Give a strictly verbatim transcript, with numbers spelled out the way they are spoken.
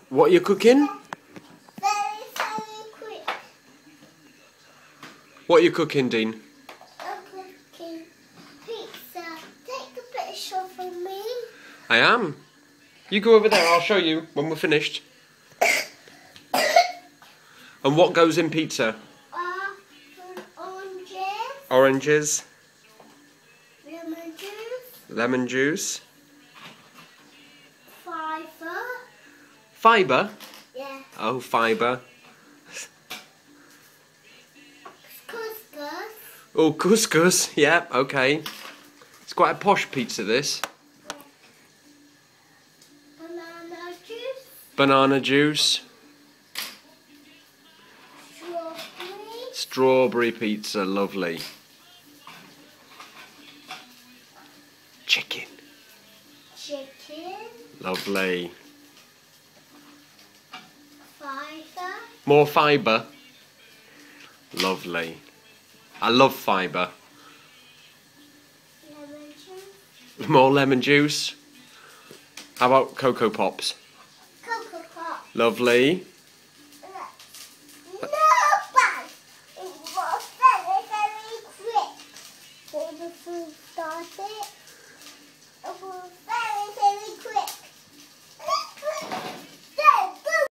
What are you cooking? Very, very quick. What are you cooking, Dean? I'm cooking pizza. Take a picture for me. I am. You go over there, I'll show you when we're finished. And what goes in pizza? Uh, oranges. Oranges, Lemon juice. lemon juice, Fibre. fibre. Yeah. Oh, fibre. Couscous. Oh, couscous. Yeah, okay. It's quite a posh pizza, this. Banana juice. Banana juice. Strawberry. Strawberry pizza, lovely. Chicken. Chicken. Lovely. Fibre. More fibre. Lovely. I love fibre. Lemon juice. More lemon juice. How about Cocopops? Cocopops. Lovely. No, but it was very, very quick. So the food started. It was very, very quick.